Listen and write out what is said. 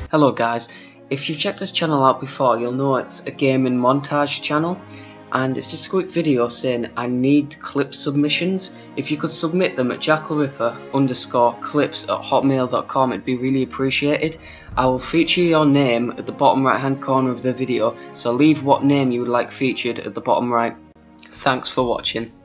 Hello guys, if you've checked this channel out before, you'll know it's a gaming montage channel, and it's just a quick video saying I need clip submissions. If you could submit them at jackalripper_clips@hotmail.com, it'd be really appreciated. I will feature your name at the bottom right hand corner of the video, so leave what name you would like featured at the bottom right. Thanks for watching.